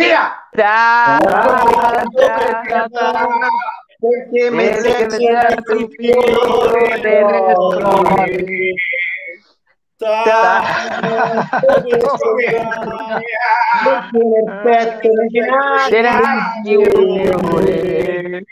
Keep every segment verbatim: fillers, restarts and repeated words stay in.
Via! Ta, ta, ta, ta, Perché mi perché mi sento sento il fiore dei retroni. Ta- nel petto Ce nasce nasce un fiore,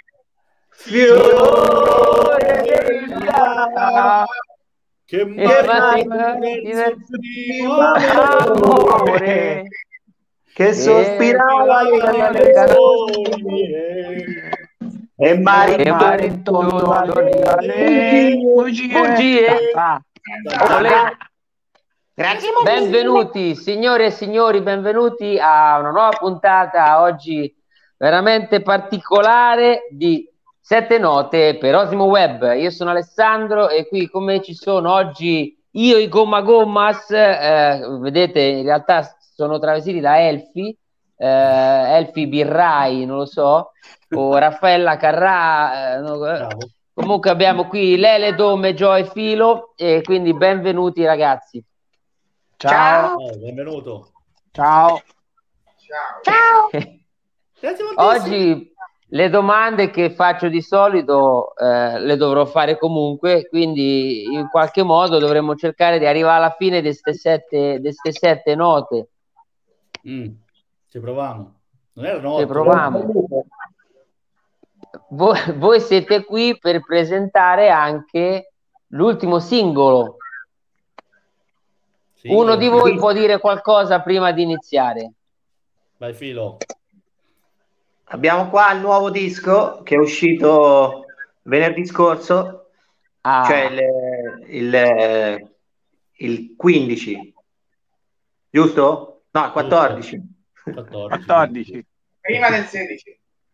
fiore della Che e mai mai diverso diverso primo amore che sospirava le le canzoni canzoni e e maritò maritò le bugie. bugie. Ah, olè. Grazie Benvenuti signore e signori, benvenuti a una nuova puntata oggi veramente particolare di Sette Note per Osimo Web. Io sono Alessandro e qui con me ci sono oggi io i Gomma Gommas, eh, vedete in realtà sono travestiti da Elfi, eh, Elfi Birrai, non lo so, o Raffaella Carrà, eh, no, Bravo. comunque abbiamo qui Lele, Dome, Joe e Filo e quindi benvenuti ragazzi. Ciao. Oh, benvenuto. Ciao. Ciao. Grazie moltissimo. Oggi le domande che faccio di solito eh, le dovrò fare comunque, quindi in qualche modo dovremmo cercare di arrivare alla fine di queste sette, di ste sette note. Mm, ci proviamo. Non erano Ci otto. proviamo. Voi, voi siete qui per presentare anche l'ultimo singolo. Sì, Uno di sì. voi può dire qualcosa prima di iniziare? Vai Filo. Abbiamo qua il nuovo disco che è uscito venerdì scorso, Ah, cioè il, il, il quindici, giusto? No, il quattordici. quattordici. quattordici. Prima del sedici.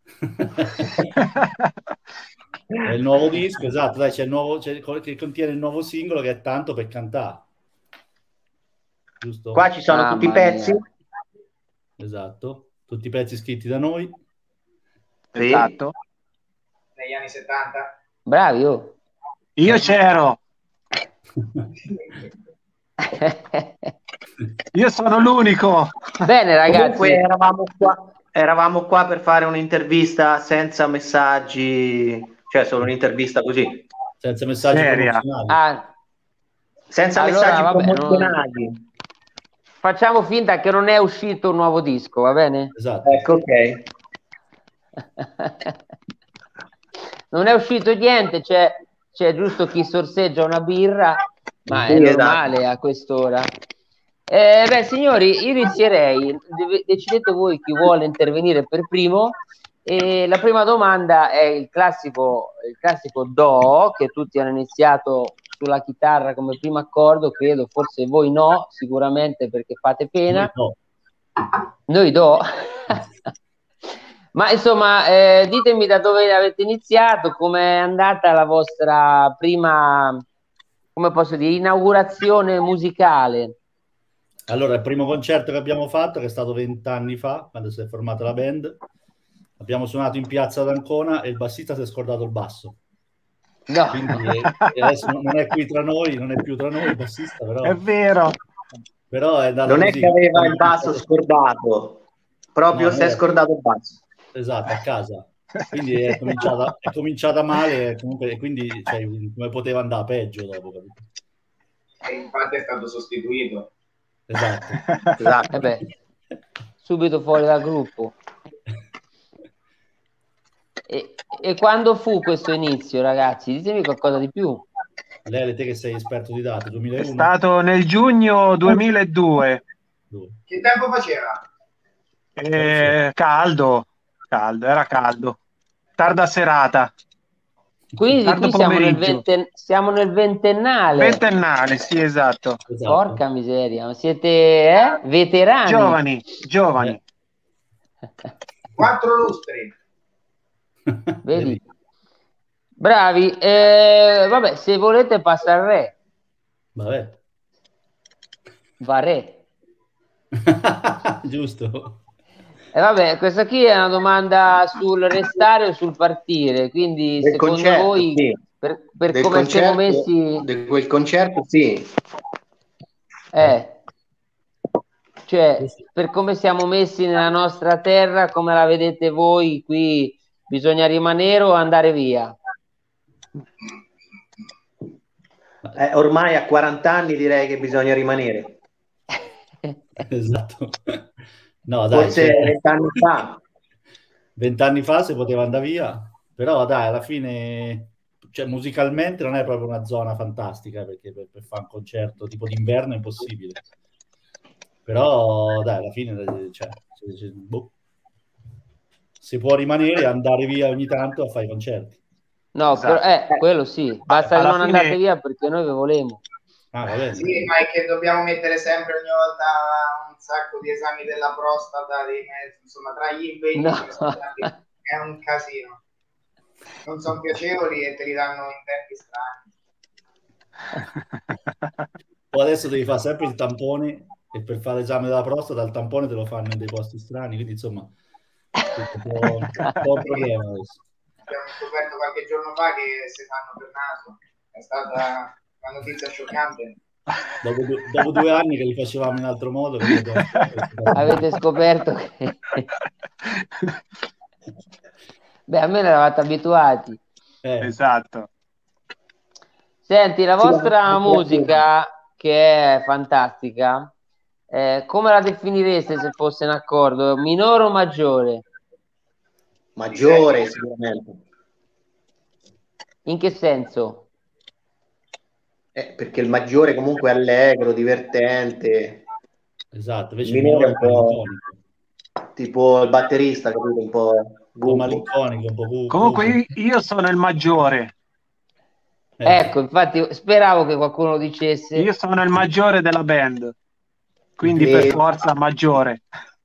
È il nuovo disco, esatto, dai, c'è il nuovo, c'è, che contiene il nuovo singolo che è Tanto per cantare. Giusto? Qua ci sono Mamma tutti i pezzi. mia. Esatto. Tutti i pezzi scritti da noi. Sì. Esatto. Negli anni settanta. Bravi, oh. Io c'ero, io sono l'unico. Bene ragazzi, Comunque eravamo qua, eravamo qua per fare un'intervista senza messaggi, cioè solo un'intervista così, Senza messaggi Seria. promozionali. ah, senza Allora, messaggi vabbè, non- promozionali. facciamo finta che non è uscito un nuovo disco, va bene? Esatto. Ecco, ok. Non è uscito niente, c'è, c'è giusto chi sorseggia una birra, ma è Sì, esatto. normale a quest'ora. Eh, beh, signori, io inizierei, Deve- decidete voi chi vuole intervenire per primo. E la prima domanda è il classico, il classico Do, che tutti hanno iniziato sulla chitarra come primo accordo, credo, forse voi no, sicuramente perché fate pena. No. Noi Do. Ma insomma, eh, ditemi da dove avete iniziato, com'è andata la vostra prima, come posso dire, inaugurazione musicale. Allora, il primo concerto che abbiamo fatto, che è stato vent'anni fa, quando si è formata la band, abbiamo suonato in piazza ad Ancona e il bassista si è scordato il basso. No. Quindi eh, adesso non è qui tra noi, non è più tra noi il bassista, però, È vero. però è andato Non è così. che aveva il basso scordato, proprio No, si è no. scordato il basso. Esatto, a casa. Quindi è cominciata, è cominciata male, comunque, e quindi cioè, come poteva andare peggio dopo, capito? E infatti è stato sostituito. Esatto. Esatto. Eh beh, subito fuori dal gruppo. E, e quando fu questo inizio, ragazzi? Ditemi qualcosa di più. Lele, te che sei esperto di date, È duemilauno? stato nel giugno duemiladue. Dove? Che tempo faceva? Eh, caldo, caldo, era caldo. Tarda serata. Quindi Tardo qui siamo nel, pomeriggio. venten- siamo nel ventennale. Ventennale, sì, esatto. Esatto. Porca miseria, ma siete eh? veterani. Giovani, giovani. Eh. Quattro lustri. Vedi? Bravi. Eh, vabbè, se volete passa al re. Vabbè. Va re. Giusto. E vabbè, questa qui è una domanda sul restare o sul partire, quindi Del secondo concerto, voi sì. per, per Del come siamo concerto- messi di quel concerto, sì. eh, cioè, per come siamo messi nella nostra terra, come la vedete voi, qui bisogna rimanere o andare via? Eh, ormai a quaranta anni direi che bisogna rimanere. Esatto. No, dai, Forse cioè, vent'anni fa. vent'anni fa si poteva andare via, però dai, alla fine, cioè, musicalmente non è proprio una zona fantastica, perché per, per fare un concerto tipo d'inverno è impossibile. Però dai, alla fine, cioè, se- se- boh, si può rimanere e andare via ogni tanto a fare i concerti. No, Esatto. però, eh, quello sì, basta che Alla non fine- andate via perché noi vi volemo. Ah, va bene. Sì, ma è che dobbiamo mettere sempre ogni volta un sacco di esami della prostata, dei mezzi, insomma, tra gli impegni No. ce ne sono tanti. È un casino. Non sono piacevoli e te li danno in tempi strani. O adesso devi fare sempre il tampone e per fare l'esame della prostata il tampone te lo fanno in dei posti strani, quindi insomma è un po', un po' un problema adesso. Abbiamo scoperto qualche giorno fa che si fanno per naso. È stata una notizia scioccante. Dopo, due, dopo due anni che li facevamo in altro modo, che li abbiamo scoperto. Avete scoperto che... Beh, a me ne eravate abituati. Eh, Esatto. Senti, la Sì, vostra ma- musica, che è fantastica, eh, come la definireste se fosse un accordo? Minore o maggiore? Maggiore sicuramente. In che senso? Eh, perché il maggiore comunque è allegro, divertente, esatto, invece il il minore minore è è un po' malinconico, tipo il batterista, capito? Un po' un po' gufo. malinconico, un po' cu- Comunque cupo. io, io sono il maggiore. Eh, Ecco, infatti speravo che qualcuno lo dicesse. Io sono il maggiore della band. Quindi E- per forza maggiore.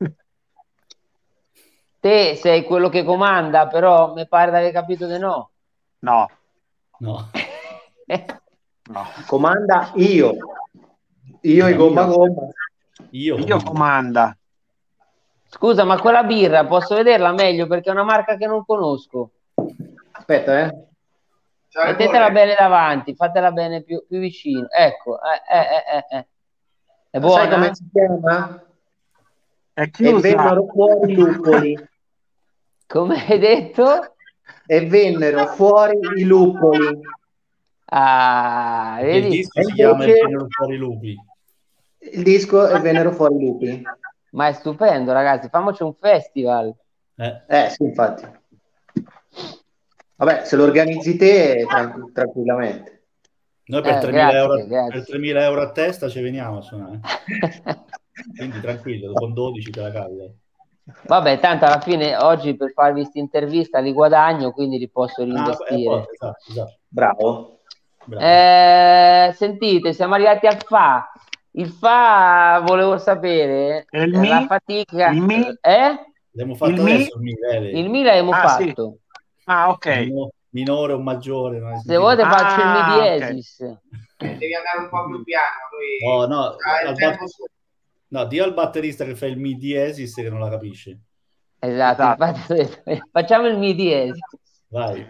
Te sei quello che comanda, però mi pare di aver capito di no. No, no. no. Comanda io. Io i Io. gomma gomma. Io, Io comando. comanda. Scusa, ma quella birra posso vederla meglio perché è una marca che non conosco. Aspetta, eh. Ciao, Mettetela Ercole. bene davanti, fatela bene più, più vicino. Ecco, eh, eh, eh, eh. È Sai buona? come si chiama? È E chiusa. vennero fuori i luppoli. Come hai detto? E vennero fuori i luppoli. Ah, Perché il vedi? disco E si chiama invece- Il Vennero fuori i lupi. Il disco e vennero fuori i lupi. Ma è stupendo, ragazzi. Fammoci un festival. Eh, Eh sì, infatti. Vabbè, se lo organizzi te, tran- tranquillamente. noi per, Eh, tremila grazie, euro, grazie. per tremila euro a testa ci veniamo a suonare. Quindi tranquillo, con dodici te la cavi. dai. Vabbè, tanto alla fine oggi per farvi questa intervista li guadagno, quindi li posso Ah, eh, reinvestire. poi, esatto, esatto. Bravo. Bravo. Eh, sentite, siamo arrivati al fa. Il fa volevo sapere E il eh, la mi? fatica. Il mi? Eh? L'abbiamo fatto il mi- adesso il mi, Vele. Il mi l'abbiamo Ah, sì. fatto. Ah, ok. Mino- minore o maggiore. Non hai Se sentito? volete Ah, faccio il mi ok. diesis. Eh, devi andare un po' più piano. Lui Oh, no, ha il al tempo bat- suo. no, di al batterista che fa il mi diesis che non la capisce. Esatto, Esatto. infatti ho detto, facciamo il mi diesis. Vai.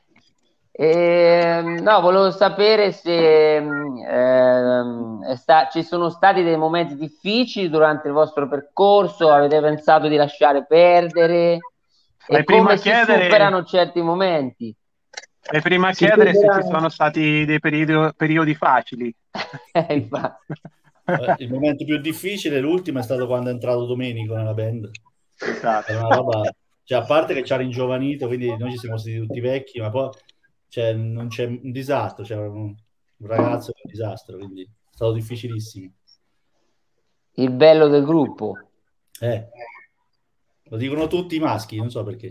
Ehm, no, volevo sapere se ehm, è sta- ci sono stati dei momenti difficili durante il vostro percorso, avete pensato di lasciare perdere Fai e prima come a si chiedere- superano certi momenti. E prima a Si chiedere se chiederà- ci sono stati dei periodi, periodi facili. Eh, infatti. Eh, Il momento più difficile, l'ultimo, è stato quando è entrato Domenico nella band. Esatto. Era una roba, cioè, a parte che ci ha ringiovanito, quindi noi ci siamo sentiti tutti vecchi, ma poi cioè, non c'è un disastro, c'è un, un ragazzo che è un disastro, quindi è stato difficilissimo. Il bello del gruppo. Eh, lo dicono tutti i maschi, non so perché.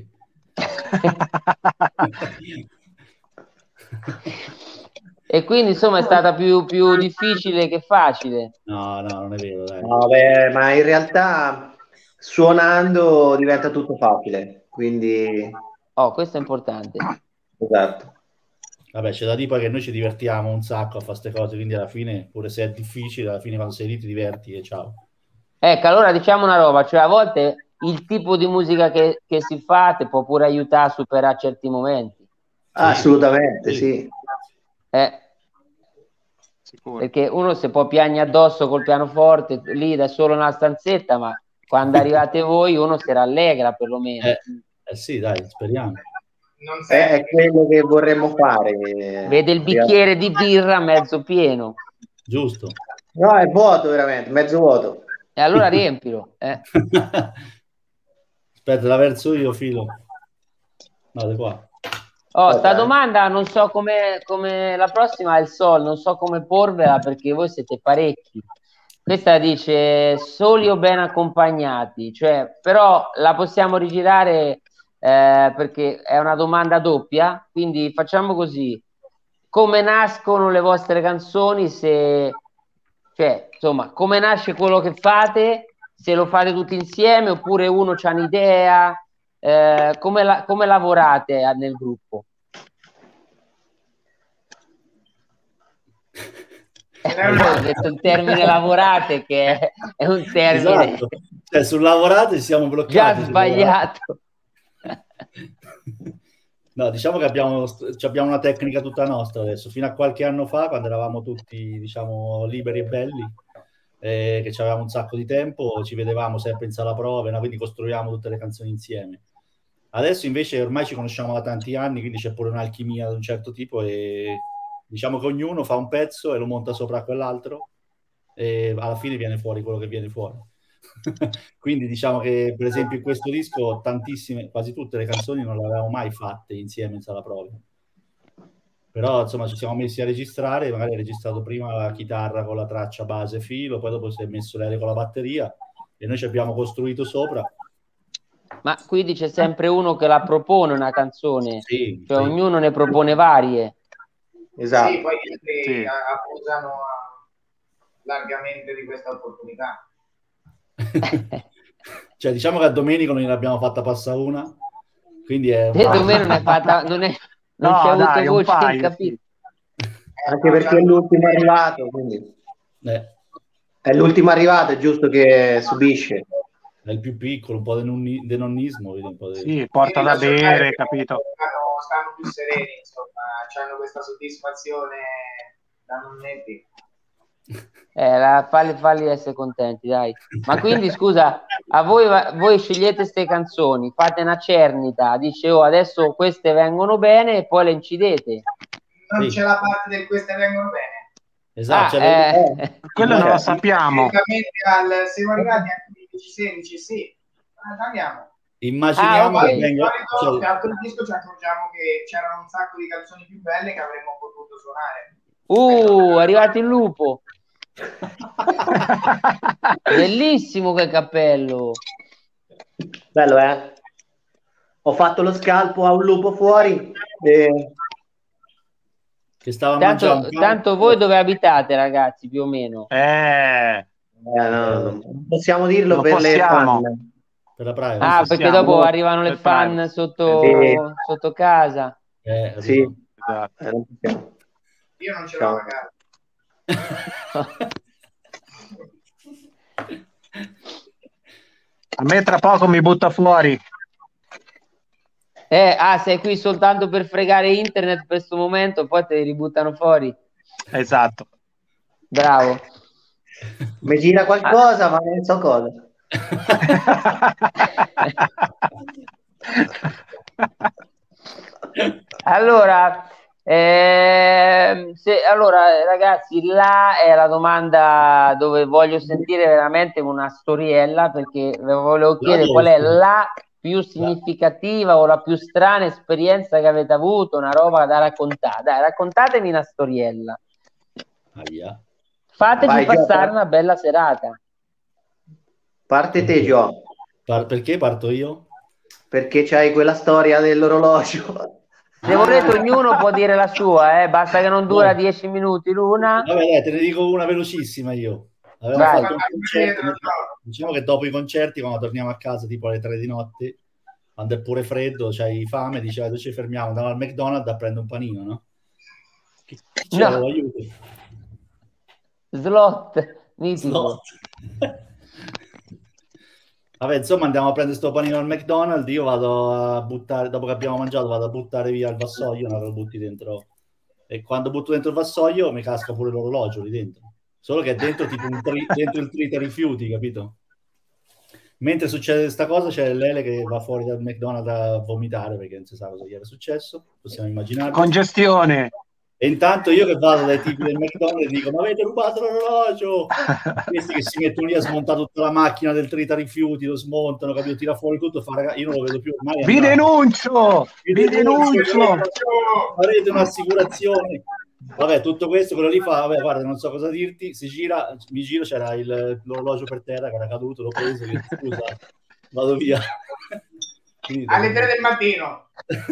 E quindi insomma è stata più, più difficile che facile. No, no, non è vero, dai. No, beh, ma in realtà suonando diventa tutto facile, quindi Oh, questo è importante. esatto. Vabbè, c'è da dire poi che noi ci divertiamo un sacco a fare queste cose, quindi alla fine, pure se è difficile, alla fine quando sei lì ti diverti e ciao. Ecco, allora diciamo una roba, cioè a volte il tipo di musica che, che si fa ti può pure aiutare a superare certi momenti. Assolutamente, Sì. sì. Eh. Sicuro. Perché uno si può piagnere addosso col pianoforte lì da solo nella stanzetta, ma quando arrivate voi uno si rallegra perlomeno. Eh, eh sì, dai, speriamo. Non È, sempre. è quello che vorremmo fare. Vede il bicchiere di birra mezzo pieno. Giusto. No, è vuoto veramente, mezzo vuoto. E allora riempilo. Eh. Aspetta, la verso io, filo. Vado qua. Oh, sta Guarda, eh. domanda non so come, come la prossima è il Sol, non so come porvela perché voi siete parecchi. Questa dice soli o ben accompagnati, cioè, però la possiamo rigirare eh, perché è una domanda doppia, quindi facciamo così. Come nascono le vostre canzoni? Se, cioè, insomma, come nasce quello che fate? Se lo fate tutti insieme oppure uno c'ha un'idea? Eh, come, la, come lavorate nel gruppo? Ho detto il termine lavorate che è, è un termine Esatto. Cioè, sul lavorate siamo bloccati. già sbagliato. No, diciamo che abbiamo, abbiamo una tecnica tutta nostra adesso. Fino a qualche anno fa, quando eravamo tutti, diciamo, liberi e belli, eh, che avevamo un sacco di tempo, ci vedevamo sempre in sala prove, no? Quindi costruiamo tutte le canzoni insieme. Adesso invece ormai ci conosciamo da tanti anni, quindi c'è pure un'alchimia di un certo tipo e diciamo che ognuno fa un pezzo e lo monta sopra a quell'altro e alla fine viene fuori quello che viene fuori. Quindi diciamo che per esempio in questo disco tantissime, quasi tutte le canzoni non le avevamo mai fatte insieme in sala prove, però insomma ci siamo messi a registrare, magari ha registrato prima la chitarra con la traccia base filo, poi dopo si è messo l'Ele con la batteria e noi ci abbiamo costruito sopra. Ma quindi c'è sempre uno che la propone una canzone, sì, cioè sì. ognuno ne propone varie. Esatto. Sì, poi gli altri Sì. abusano largamente di questa opportunità. Cioè diciamo che a Domenico non ne abbiamo fatta passare una, quindi è Te Domenico non è fatta, non, è, non No, c'è avuto dai, un voce in paio, capito. Anche perché è l'ultimo arrivato, quindi eh, è l'ultimo arrivato, è giusto che subisce. è il più piccolo, un po' di nonnismo, vedi, un po' di... Sì, porta da bere, capito? Stanno, stanno più sereni, insomma, hanno questa soddisfazione da nonnetti. Eh, la, falli, falli essere contenti, dai. Ma quindi scusa, a voi, voi scegliete queste canzoni, fate una cernita, dice oh adesso queste vengono bene e poi le incidete. Non Sì. c'è la parte del queste vengono bene. Esatto, Ah, cioè, eh. Quello non lo sappiamo. Al, siamo arrivati a quindici sedici, sì. Andiamo. immaginiamo Ah, ok. che venga... Solito, cioè, altro disco ci accorgiamo che c'erano un sacco di canzoni più belle che avremmo potuto suonare. Uh, è arrivato il lupo. Bellissimo quel cappello. Bello, eh? Ho fatto lo scalpo a un lupo fuori e... che stava Tanto, mangiando... tanto voi dove abitate, ragazzi, più o meno? Eh, Eh, no, non possiamo dirlo Non per possiamo. le fan. per la privacy. Ah, perché possiamo. dopo arrivano le Per fan privacy. sotto, Sì. sotto casa. Eh, capito? Sì, Esatto. eh, non possiamo. Io non ce l'ho a casa. A me tra poco mi butta fuori. Eh, ah, sei qui soltanto per fregare internet per questo momento, poi te li ributtano fuori. Esatto. Bravo. Mi gira qualcosa, ma non so cosa. Allora, ehm, se, allora, ragazzi, là è la domanda dove voglio sentire veramente una storiella, perché vi volevo chiedere qual è la più significativa o la più strana esperienza che avete avuto, una roba da raccontare. Dai, raccontatemi una storiella. Aia. Fateci Vai, passare Gio, una bella serata. parte te, Gio, Par- perché parto io? perché c'hai quella storia dell'orologio. Se volete ognuno può dire la sua, eh? Basta che non dura No. dieci minuti l'una. Vabbè, dai, te ne dico una velocissima io. Avevo Vai. fatto un concerto, diciamo che dopo i concerti, quando torniamo a casa tipo alle tre di notte, quando è pure freddo, c'hai fame, dici dove ci fermiamo? Andiamo al McDonald's a prendere un panino, no? Chi c'è? No. Aiuto. Slot, mitico. Slot. Vabbè, insomma, andiamo a prendere sto panino al McDonald's, io vado a buttare, dopo che abbiamo mangiato, vado a buttare via il vassoio, no, lo butti dentro e quando butto dentro il vassoio mi casca pure l'orologio lì dentro, solo che è dentro tipo un tri, dentro il trita rifiuti, capito? Mentre succede questa cosa c'è Lele che va fuori dal McDonald's a vomitare perché non si sa cosa gli era successo, possiamo immaginare. Congestione. E intanto io che vado dai tipi del McDonald's e dico: ma avete rubato l'orologio? Questi che si mettono lì a smontare tutta la macchina del trita rifiuti, lo smontano, capito? Tira fuori tutto, fa, raga, io non lo vedo più ormai. Vi denuncio! Vi, vi denuncio! denuncio! Farete un'assicurazione. Vabbè, tutto questo, quello lì fa, vabbè, guarda, non so cosa dirti, si gira, mi giro, c'era il, l'orologio per terra che era caduto, l'ho preso, che, scusa, vado via. Finito. Alle tre del mattino.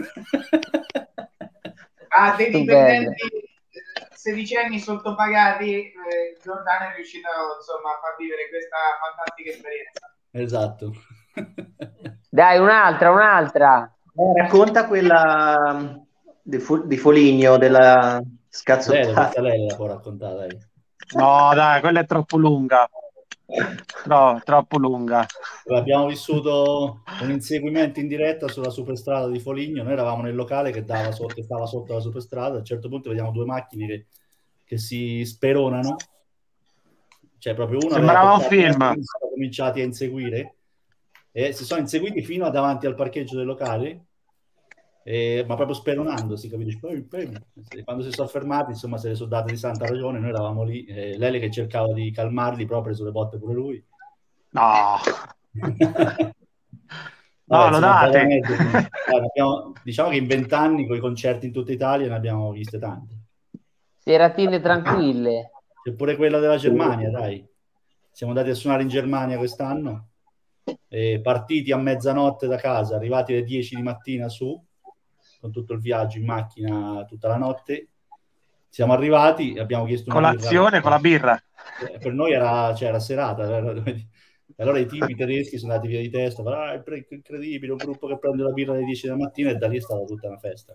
A dei dipendenti sedicenni sottopagati, eh, Giordano è riuscito insomma a far vivere questa fantastica esperienza. Esatto. Dai, un'altra, un'altra. Eh, racconta quella di, Fu- di Foligno, della scazzottata. Lei, lei la può raccontare, dai. No, dai, quella è troppo lunga. No, troppo lunga. Abbiamo vissuto un inseguimento in diretta sulla superstrada di Foligno. Noi eravamo nel locale che, dava sotto, che stava sotto la superstrada. A un certo punto vediamo due macchine che, che si speronano. Cioè, proprio una sembrava un film. Sono cominciati a inseguire e si sono inseguiti fino a davanti al parcheggio del locale. Eh, ma proprio speronandosi, capito? Quando si sono fermati, insomma, se le sono date di santa ragione. Noi eravamo lì, eh, lei che cercava di calmarli, però ha preso le botte pure lui. No, Vabbè, no, lo date. Abbiamo, diciamo che in vent'anni con i concerti in tutta Italia ne abbiamo viste tante. Seratine tranquille. C'è pure quella della Germania, dai. Siamo andati a suonare in Germania quest'anno, e partiti a mezzanotte da casa, arrivati alle dieci di mattina su, con tutto il viaggio in macchina tutta la notte. Siamo arrivati, abbiamo chiesto una colazione birra. Con la birra. Eh, per noi era, cioè, era serata. Allora i tipi tedeschi sono andati via di testa, ah, è incredibile, un gruppo che prende la birra alle dieci della mattina, e da lì è stata tutta una festa.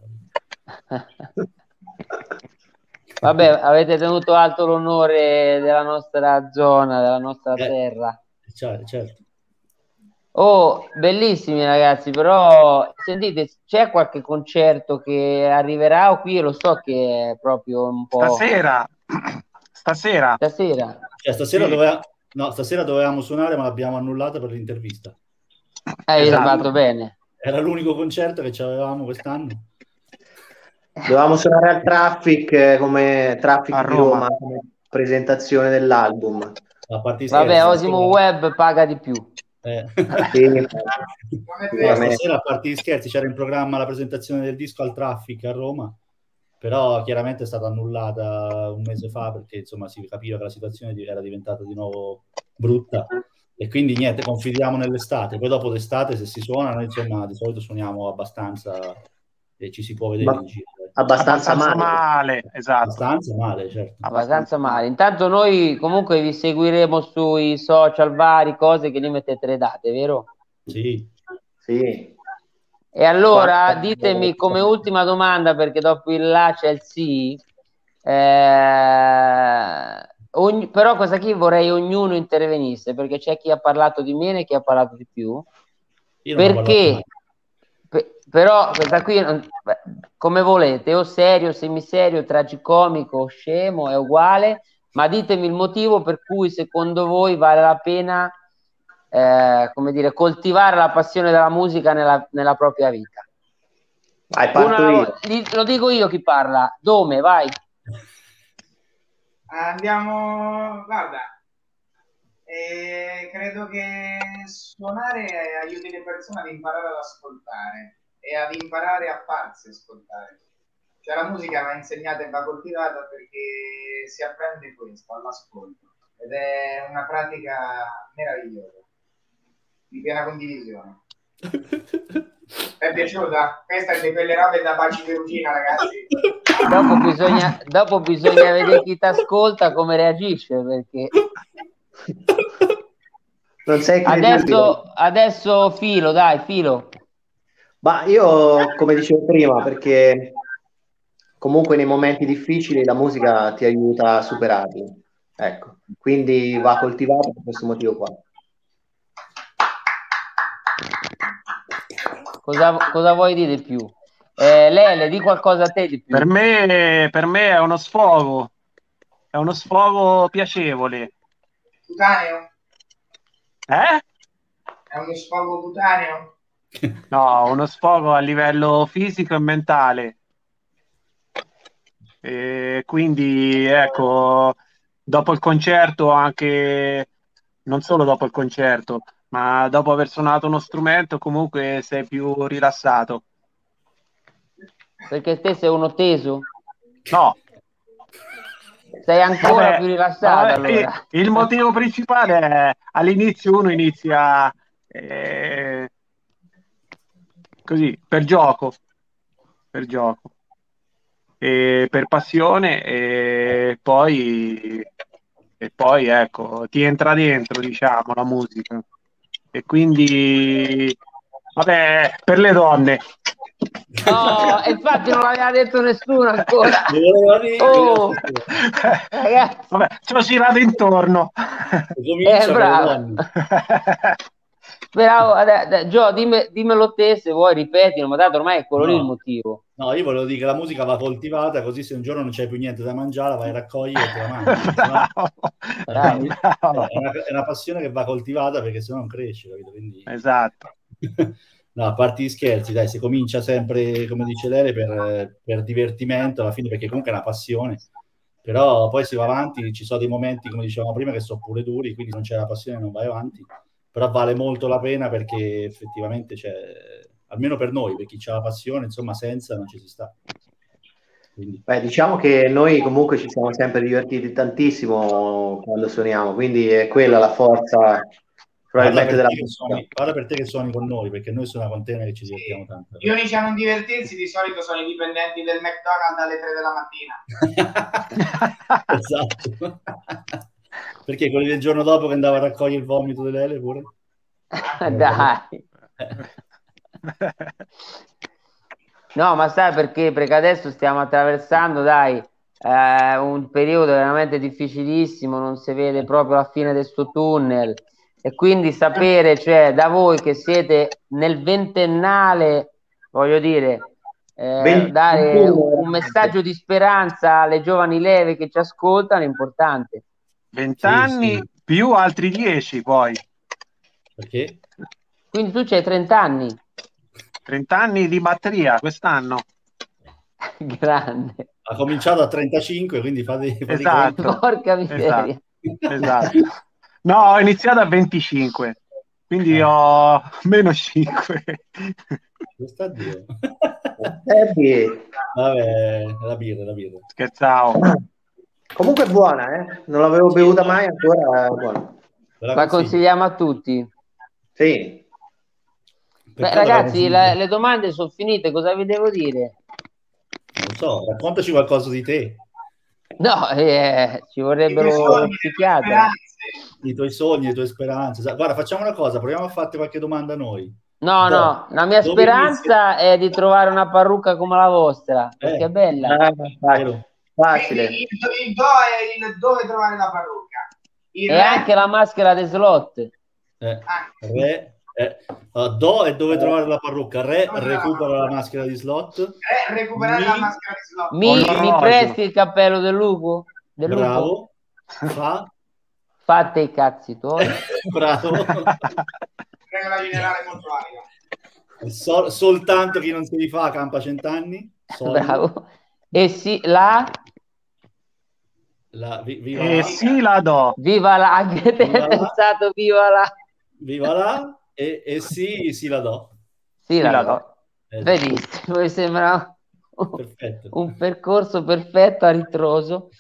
Vabbè, avete tenuto alto l'onore della nostra zona, della nostra eh, terra. Certo, certo. Oh, bellissimi ragazzi, però sentite, c'è qualche concerto che arriverà o qui? Io lo so che è proprio un po'... Stasera, stasera. Stasera. Cioè, stasera, sì. doveva... no, stasera dovevamo suonare, ma l'abbiamo annullata per l'intervista. Hai Esatto. fatto bene. Era l'unico concerto che avevamo quest'anno. Dovevamo suonare al Traffic, eh, come Traffic A di Roma. Roma, come presentazione dell'album. A parte Vabbè, Osimo Web paga di più. Eh. Sì, No, stasera, a parte gli scherzi, c'era in programma la presentazione del disco al Traffic a Roma, però chiaramente è stata annullata un mese fa perché insomma si capiva che la situazione era diventata di nuovo brutta, e quindi niente, confidiamo nell'estate. Poi dopo l'estate, se si suona, noi insomma di solito suoniamo abbastanza e ci si può vedere Ma... in giro. abbastanza, abbastanza male. male, esatto. Abbastanza male, certo. Abbastanza male. Intanto noi comunque vi seguiremo sui social vari, cose che ne mettete le date, vero? Sì. Sì. E allora ditemi come ultima domanda, perché dopo il là c'è il sì, eh, ogni, però cosa che vorrei ognuno intervenisse, perché c'è chi ha parlato di meno e chi ha parlato di più. Io non Perché pe, però questa qui come volete, o serio, semiserio, tragicomico, scemo, è uguale, ma ditemi il motivo per cui secondo voi vale la pena eh, come dire, coltivare la passione della musica nella, nella propria vita. Vai, parto Una, io. lo dico io chi parla. Dome, vai. Andiamo, guarda, eh, credo che suonare aiuti le persone ad imparare ad ascoltare e ad imparare a farsi ascoltare. Cioè la musica va insegnata e va coltivata perché si apprende questo all'ascolto, ed è una pratica meravigliosa, di piena condivisione. È piaciuta? Questa è di quelle robe da baci perugina, ragazzi. Dopo bisogna, dopo bisogna vedere chi ti ascolta come reagisce, perché non sei adesso, adesso filo, dai, filo. Ma io, come dicevo prima, perché comunque nei momenti difficili la musica ti aiuta a superarli. Ecco, quindi va coltivata per questo motivo qua. Cosa, cosa vuoi dire di più? Eh, Lele, di qualcosa a te di più. Per me, per me è uno sfogo, è uno sfogo piacevole. Cutaneo? Eh? È uno sfogo cutaneo? No, uno sfogo a livello fisico e mentale. E quindi, ecco, dopo il concerto, anche non solo dopo il concerto, ma dopo aver suonato uno strumento, comunque sei più rilassato. Perché te sei uno teso? No. Sei ancora Vabbè, più rilassato, vabbè, allora. il motivo principale è all'inizio uno inizia eh, così, per gioco, per gioco, e per passione e poi, e poi ecco, ti entra dentro, diciamo, la musica. E quindi, vabbè, per le donne. No, e infatti non l'aveva detto nessuno ancora. Mi volevo dire, Oh, ragazzi, Vabbè, ci ho girato intorno. comincia eh, con le bravo. donne. Speravo, adesso, Gio, dimmi- dimmelo te se vuoi, ripetilo, ma dato ormai è quello lì il No. motivo. No, io volevo dire che la musica va coltivata, così se un giorno non c'hai più niente da mangiare, la vai a raccogliere e te la mangi. Bravo. Bravo. Bravo. È una, è una passione che va coltivata perché sennò non cresce, capito? Quindi... Esatto. No, a parte gli scherzi, dai, si comincia sempre, come dice Lele, per, per divertimento, alla fine, perché comunque è una passione, però poi si va avanti, ci sono dei momenti, come dicevamo prima, che sono pure duri, quindi non c'è la passione, non vai avanti, però vale molto la pena perché effettivamente c'è, almeno per noi, per chi ha la passione, insomma, senza non ci si sta. Quindi... Beh, diciamo che noi comunque ci siamo sempre divertiti tantissimo quando suoniamo, quindi è quella la forza Parla probabilmente per, della te che musica. suoni, parla per te che suoni con noi, perché noi suoniamo con te e ci Sì. divertiamo tanto. Gli unici a non divertirsi di solito sono i dipendenti del McDonald's alle tre della mattina. Esatto. Perché quelli del giorno dopo che andava a raccogliere il vomito dell'Ele pure? Dai. No, ma sai perché? Perché adesso stiamo attraversando, dai, eh, un periodo veramente difficilissimo, non si vede proprio la fine del suo tunnel. E quindi sapere, cioè, da voi che siete nel ventennale, voglio dire, eh, dare un messaggio di speranza alle giovani leve che ci ascoltano è importante. Vent'anni Sì, sì. più altri dieci poi. Perché? Quindi tu c'hai trenta anni. trent'anni di batteria quest'anno. Grande. Ha cominciato a trentacinque, quindi fate, fate Esatto. conto. Porca miseria. Esatto. Esatto. No, ho iniziato a venticinque, quindi Eh. ho meno cinque. Sta Dio. Eh, Vabbè, la birra, la birra. Scherzavo. comunque è buona, eh? Non l'avevo bevuta mai ancora, è buona. Ve la La consiglio. consigliamo a tutti. Sì. Beh, Peccato la ragazzi, consiglio. la- le domande sono finite, cosa vi devo dire? Non lo so, raccontaci qualcosa di te, No, eh, ci vorrebbero lo psichiatra. i tuoi sogni, le tue speranze. Sa- Guarda, facciamo una cosa, proviamo a farti qualche domanda a noi. No, Boh, no, la mia dove speranza è di trovare una parrucca come la vostra, perché Eh. è bella. Ah, Vero. facile. facile. Quindi il, il do è il dove trovare la parrucca. Il E re, anche la maschera di slot. Eh, anche. re, eh, uh, do è dove trovare la parrucca, re Dove recupera la la maschera di slot, Re, recuperare Mi- la maschera di slot. Mi, mi Orologio. presti il cappello del lupo? Del lupo? bravo, fa, Fate i cazzi tuoi. bravo, Prego la generale molto valida. So- soltanto chi non si rifà campa cent'anni, Solido. Bravo. E sì, la... La, vi- viva E la, sì, la do. Viva la... Anche te Viva hai la- pensato viva la... viva la, e, e sì, sì la do. Sì, Sì, la la do. do. Eh, Benissimo, mi sembra un, Perfetto. un percorso perfetto a ritroso.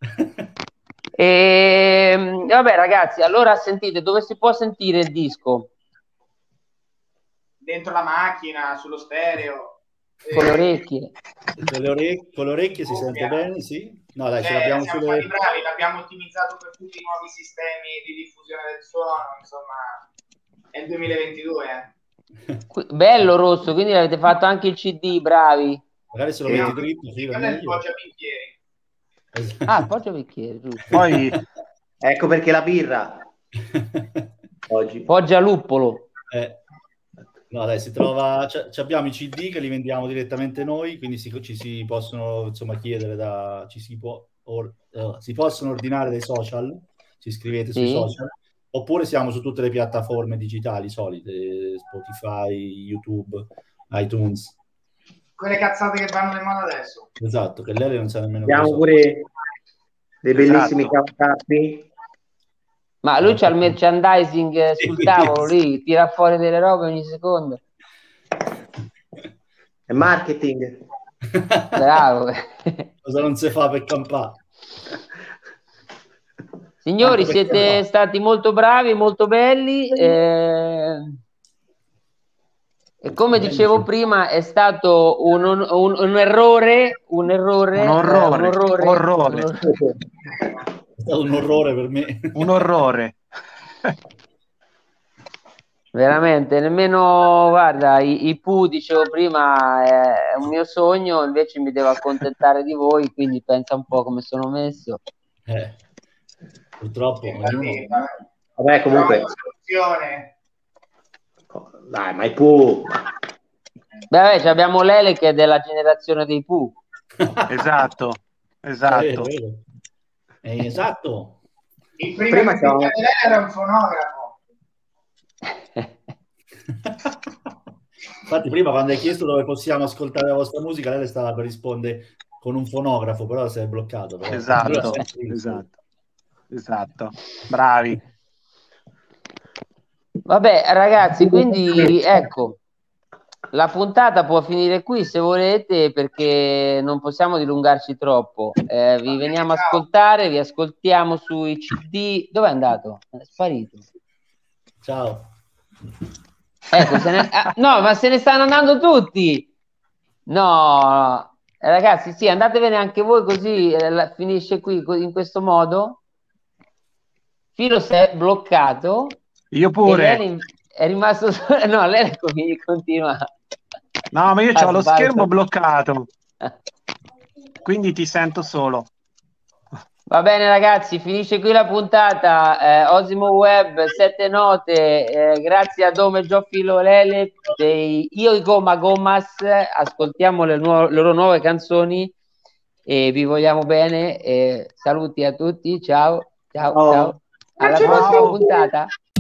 E vabbè, ragazzi, allora sentite, dove si può sentire il disco? Dentro la macchina, sullo stereo. Con le Eh, orecchie. Con le, ore- con le orecchie si sente bene, sì? No, dai, ce eh, l'abbiamo siamo sulle... stati bravi, l'abbiamo ottimizzato per tutti i nuovi sistemi di diffusione del suono, insomma, è il duemilaventidue. Eh. Qui- Bello rosso, quindi l'avete fatto anche il C D, bravi. Magari se lo Sì. metti dritto, sì, va Quello è il meglio. poggiabicchieri. Esatto. Ah, porta bicchiere, giusto. Poi Ecco perché la birra oggi. Poggia luppolo. Eh, No, dai, si trova, c- c- abbiamo i C D che li vendiamo direttamente noi, quindi si, ci si possono insomma chiedere da, ci si può, or- eh, si possono ordinare dai social, ci scrivete sui Sì? social, oppure siamo su tutte le piattaforme digitali solite, Spotify, YouTube, iTunes. Quelle cazzate che vanno in mano adesso. Esatto, che lei non sa nemmeno cosa Abbiamo so. pure dei bellissimi Esatto. capi. Ma lui c'ha il merchandising eh, Sì, sul tavolo sì. lì, tira fuori delle robe ogni secondo. È marketing. Bravo. Cosa non si fa per campare? Signori, Tanto per siete campare. stati molto bravi, molto belli. eh, E come dicevo prima, è stato un, un- un- un errore, un errore, Un eh, un orrore, orrore, orrore. un orrore. È stato un orrore per me. Un orrore. Veramente, nemmeno, guarda, i, i Pooh, dicevo prima, è un mio sogno, invece mi devo accontentare di voi, quindi pensa un po' come sono messo. Eh, purtroppo ognuno... Infatti, vabbè, Vabbè, comunque, trova una soluzione. dai, ma i Pooh. Beh, vabbè, abbiamo Lele che è della generazione dei Pooh. Esatto, È vero, esatto. è vero. Eh, esatto. Il primo Prima che c'era- prima di lei era un fonografo. Infatti prima quando hai chiesto dove possiamo ascoltare la vostra musica, lei le stava per rispondere con un fonografo, però si è bloccato. Però. Esatto, esatto, esatto. Bravi. Vabbè, ragazzi, quindi ecco, la puntata può finire qui se volete, perché non possiamo dilungarci troppo. Eh, vi veniamo a ascoltare, vi ascoltiamo sui C D. Dove è andato? È sparito. Ciao. Ecco, se ne... ah, no, ma se ne stanno andando tutti. No, eh, ragazzi, sì, andatevene anche voi, così eh, la- finisce qui co- in questo modo. Filo si è bloccato. Io E pure. lei è rimasto solo... No, lei quindi continua. No, ma io a ho lo sbalzo- schermo bloccato, quindi ti sento solo. Va bene, ragazzi, finisce qui la puntata. Eh, Osimo Web, sette note. Eh, grazie a Dome Giofilo Lele dei Io i Goma Gomas. Ascoltiamo le, nuove, le loro nuove canzoni e vi vogliamo bene. Eh, saluti a tutti. Ciao, ciao, Ciao. ciao. Alla Ciao. prossima puntata.